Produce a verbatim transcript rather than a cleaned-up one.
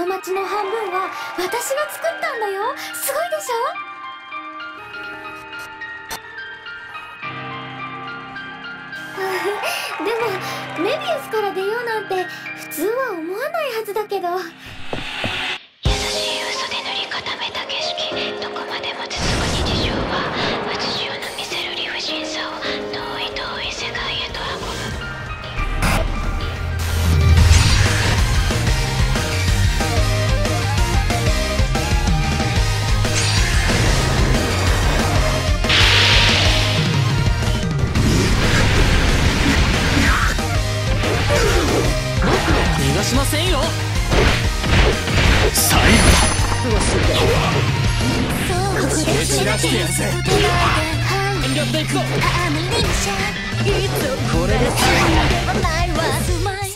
の町の半分は私が作ったんだよ。すごいでしょ。でもメビウスから出ようなんて普通は思わないはずだけど。 優しい嘘で塗り固めた景色、どこまでも続く日常は街中の見せる理不尽さを遠い遠い世界へと運ぶ。 逃がしませんよ。 最後だ。 知恵散らしてやるぜ。遠慮っていくぞ。これでついに